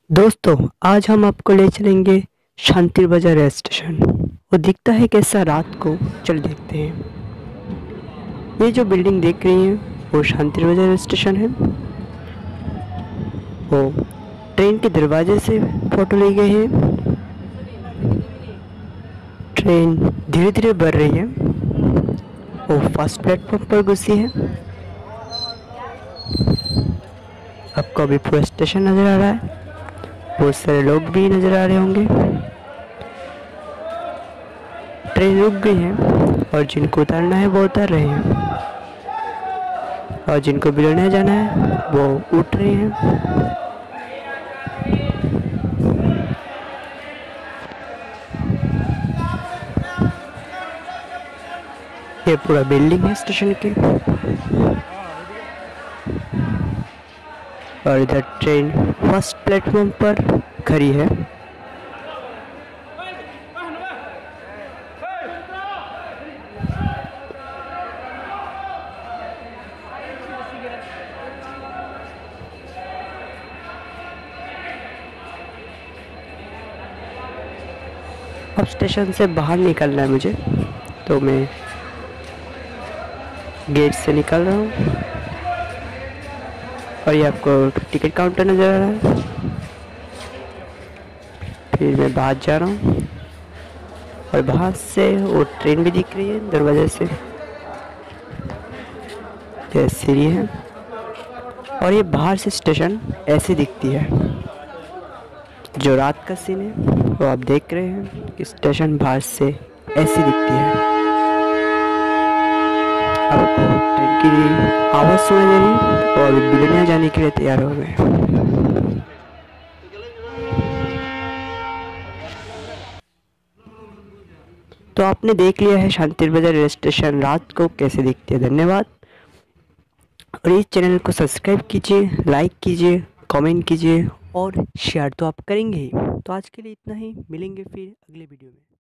दोस्तों, आज हम आपको ले चलेंगे शांति बाजार रेल स्टेशन। वो दिखता है कैसा रात को, चल देखते हैं। ये जो बिल्डिंग देख रही हैं वो शांति बाजार रेल स्टेशन है। वो ट्रेन के दरवाजे से फोटो ली गई है। ट्रेन धीरे धीरे बढ़ रही है। वो फर्स्ट प्लेटफॉर्म पर घुसी है। आपको अभी पूरा स्टेशन नज़र आ रहा है। बहुत सारे लोग भी नज़र आ रहे होंगे। ट्रेन रुक गई है और जिनको उतारना है वो उतर रहे हैं और जिनको बिलोने जाना है वो उठ रहे हैं। ये पूरा बिल्डिंग है स्टेशन की और इधर ट्रेन फर्स्ट प्लेटफॉर्म पर खड़ी है। अब स्टेशन से बाहर निकलना है मुझे, तो मैं गेट से निकल रहा हूँ और ये आपको टिकट काउंटर नज़र आ रहा है। फिर मैं बाहर जा रहा हूँ और बाहर से वो ट्रेन भी दिख रही है दरवाजे से। ये सीढ़ी है और ये बाहर से स्टेशन ऐसे दिखती है। जो रात का सीन है वो आप देख रहे हैं कि स्टेशन बाहर से ऐसी दिखती है। आपको ट्रेन की आवाज़ सुनाई दे रही है और बिलोनिया जाने के लिए तैयार हो गए। तो आपने देख लिया है शांति बाजार रेल स्टेशन रात को कैसे दिखती है। धन्यवाद। और इस चैनल को सब्सक्राइब कीजिए, लाइक कीजिए, कमेंट कीजिए और शेयर तो आप करेंगे ही। तो आज के लिए इतना ही, मिलेंगे फिर अगले वीडियो में।